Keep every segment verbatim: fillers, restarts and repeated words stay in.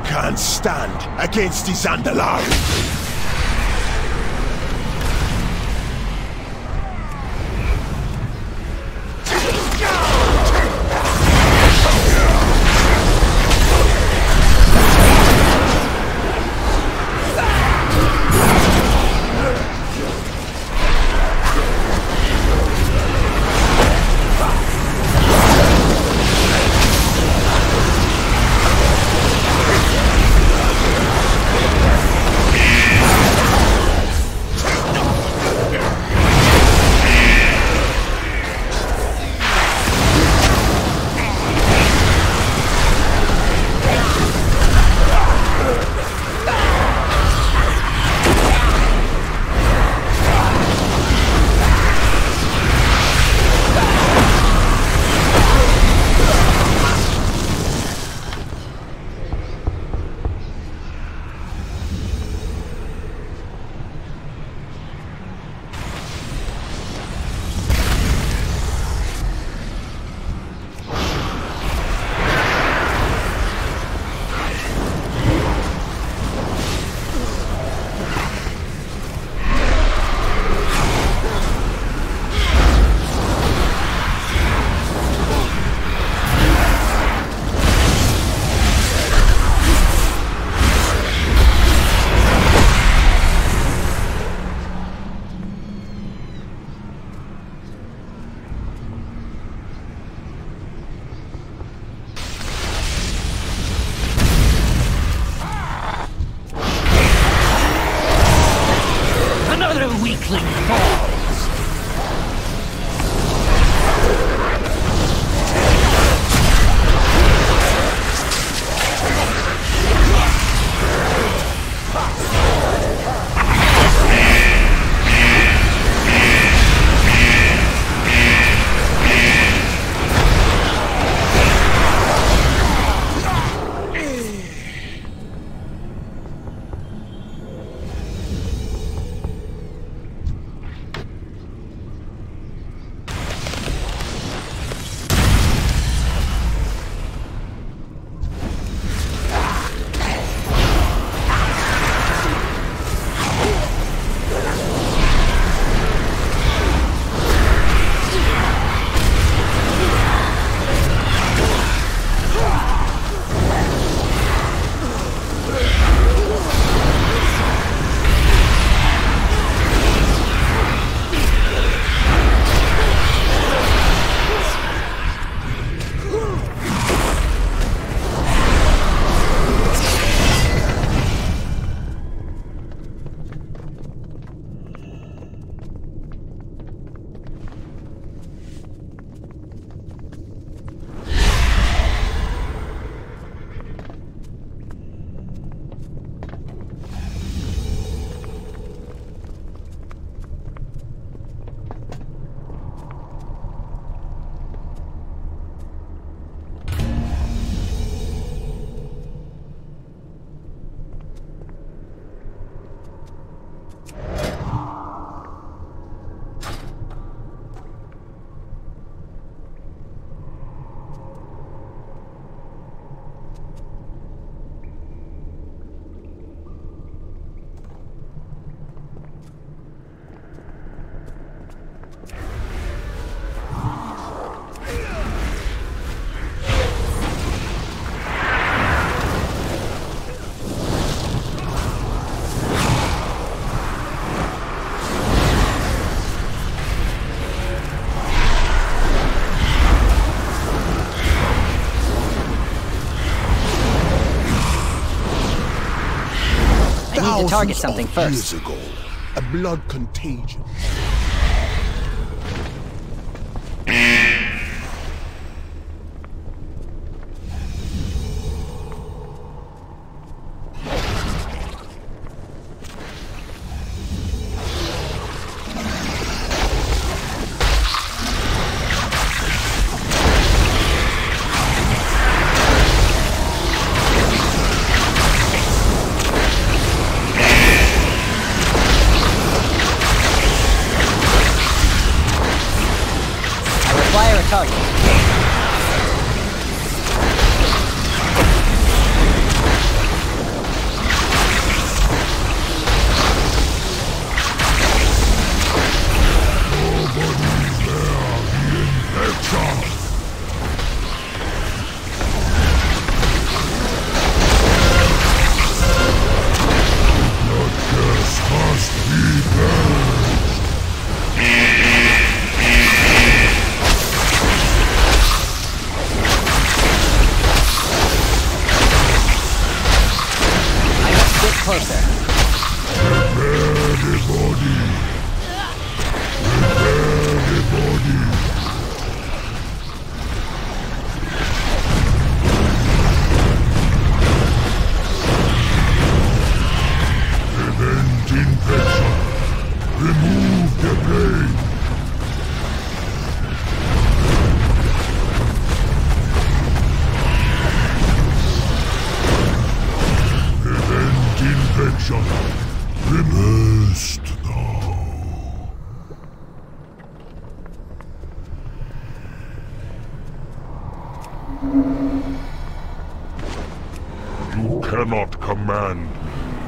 can't stand against his underlife. need to target something first. Years ago, a blood contagion. Target. closer. Prepare the body. Prepare the body. Prevent infection. Remove the blade. Prevent infection. Rest now. You cannot command me.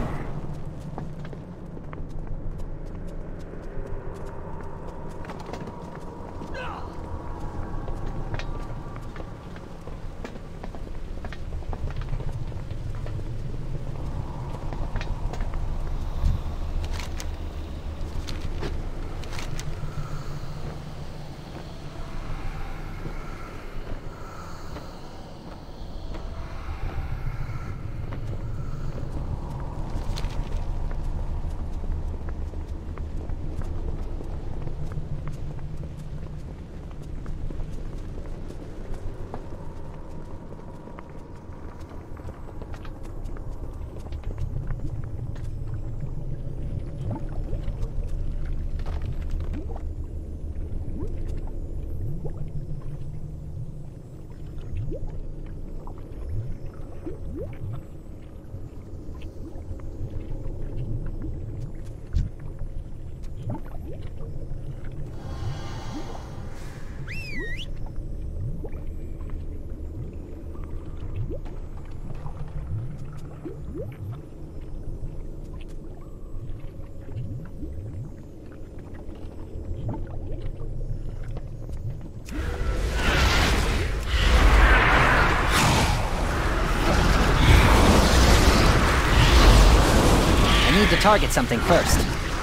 To target something first.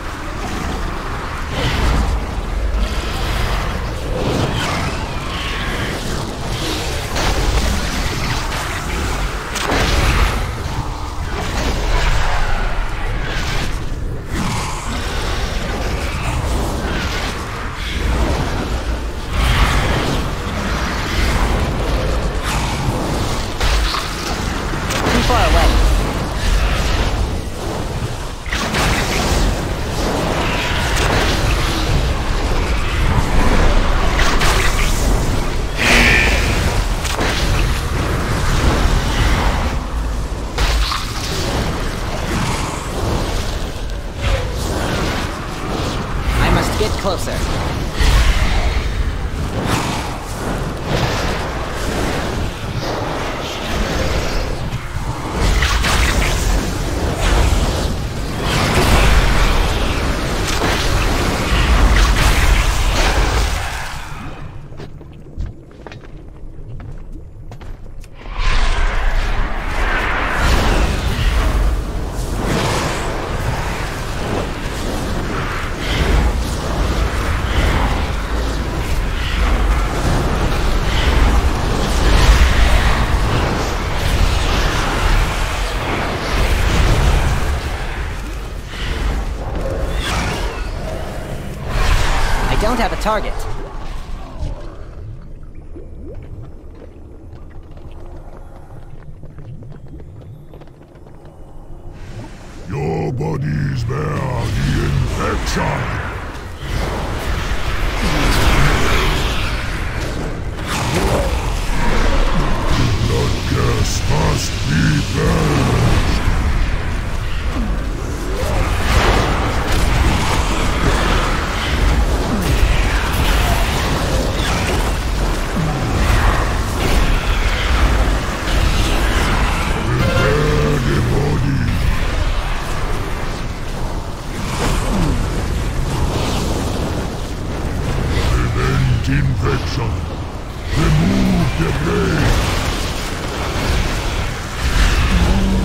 Too far away. Closer. Don't have a target. Your bodies bear the infection. The blood gas must be purged. Infection. Remove the blade.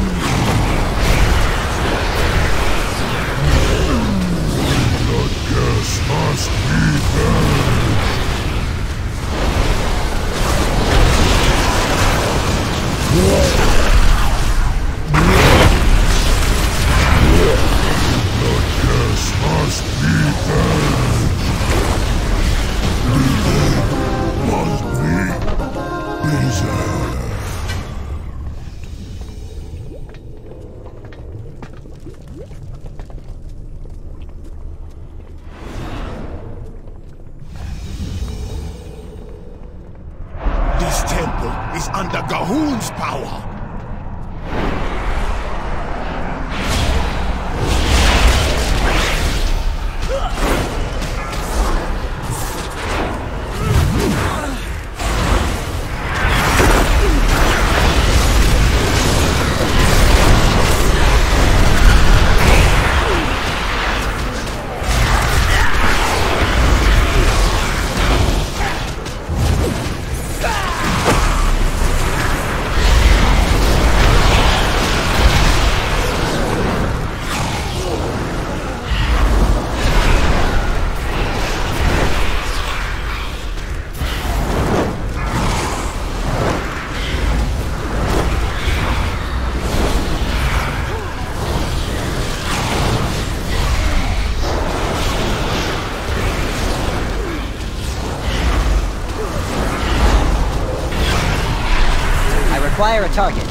Fool's power! Acquire a target.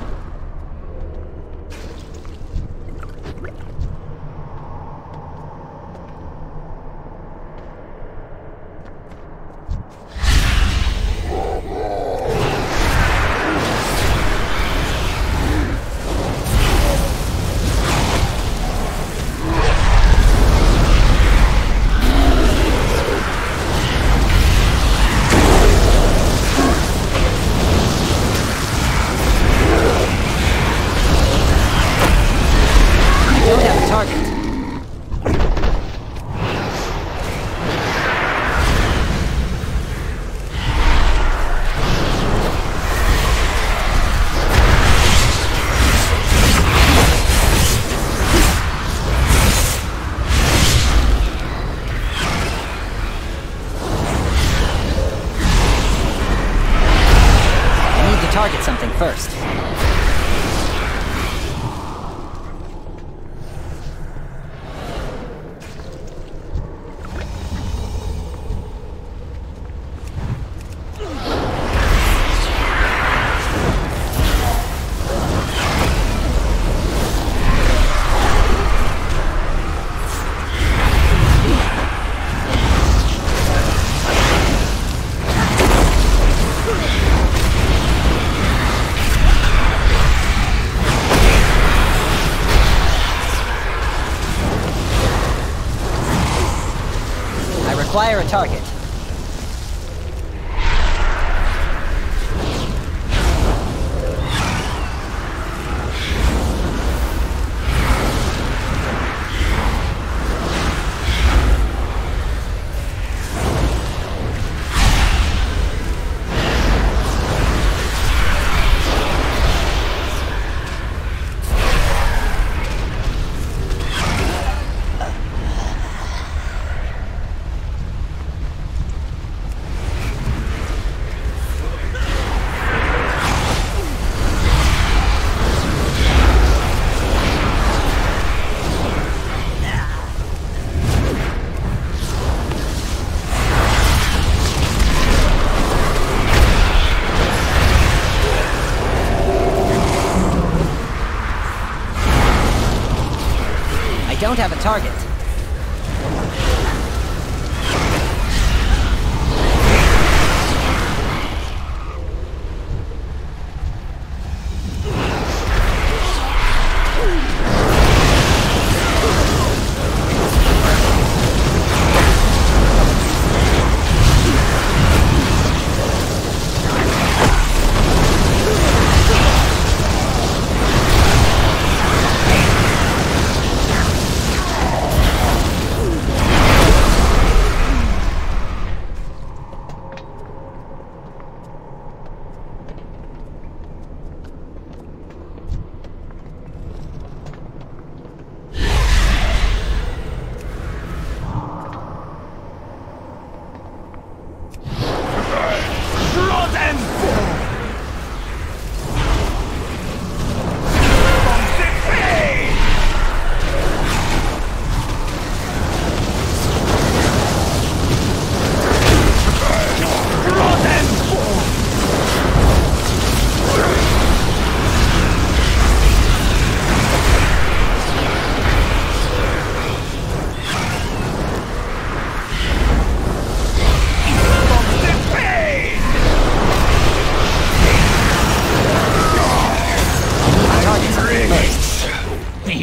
Target something first. Acquire a target. Don't have a target.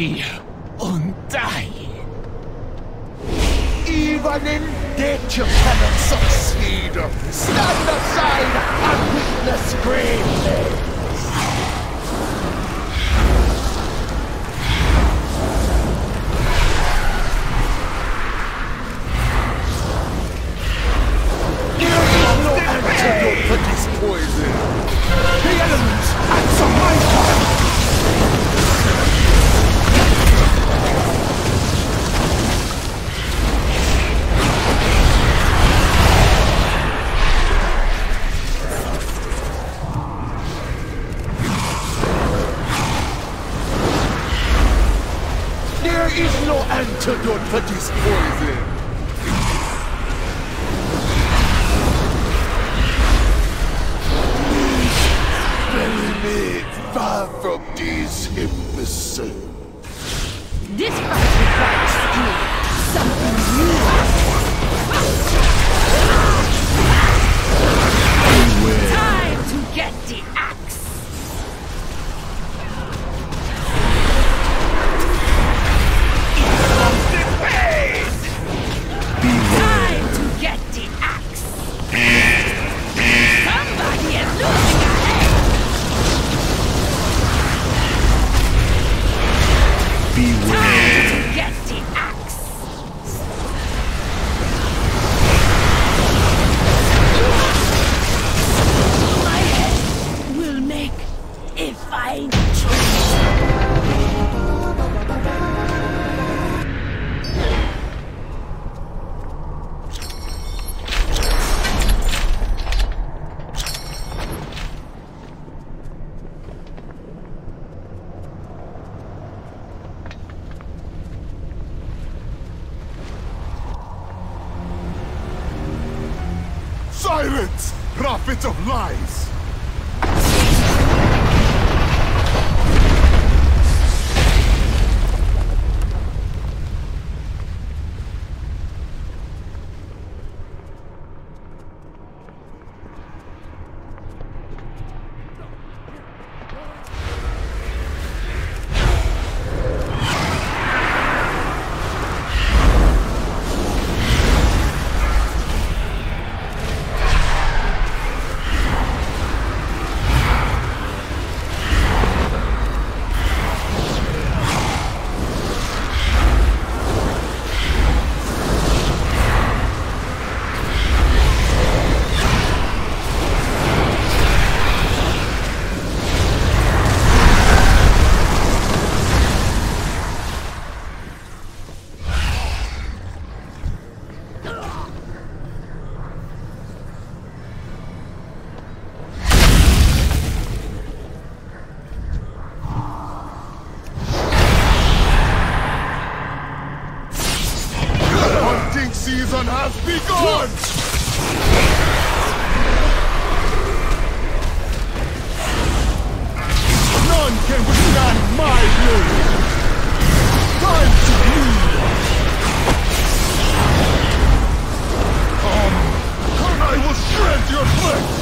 be undying. Even in death you cannot succeed. Stand aside and witness greatness. Antidote for this poison. The elements answer my call. There is no antidote for this poison. Far from these imbeciles. This fight requires skill. Something new. Time to get the axe. Time to get the axe. Somebody is losing a head. Time to get the axe. My head will make a fine choice. Silence, prophet of lies! Season has begun! None can withstand my blade! Time to bleed! Come, come, I will shred your flesh!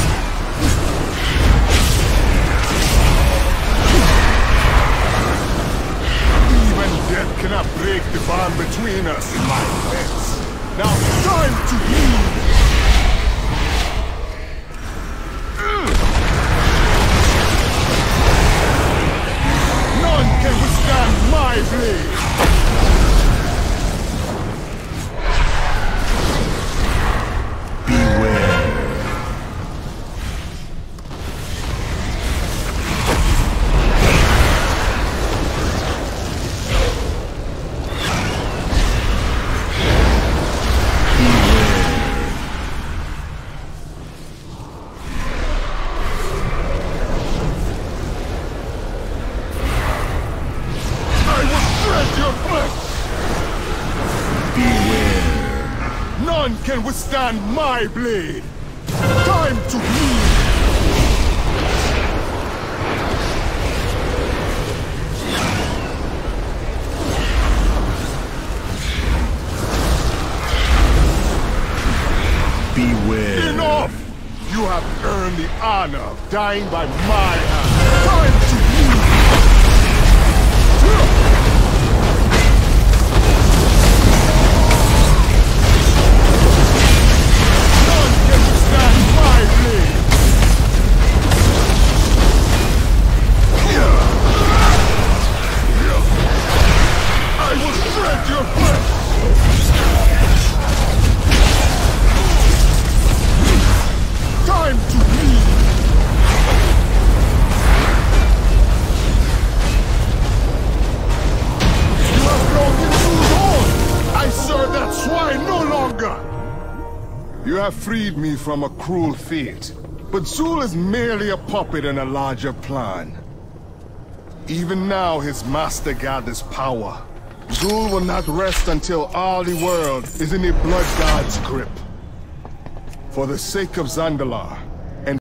Even death cannot break the bond between us, my friends. Now, time to leave! None can withstand my blade! Beware! None can withstand my blade! Time to bleed! Beware! Enough! You have earned the honor of dying by my hand! Time to bleed! longer! You have freed me from a cruel fate, but Zul is merely a puppet in a larger plan. Even now, his master gathers power. Zul will not rest until all the world is in the Blood God's grip. For the sake of Zandalar,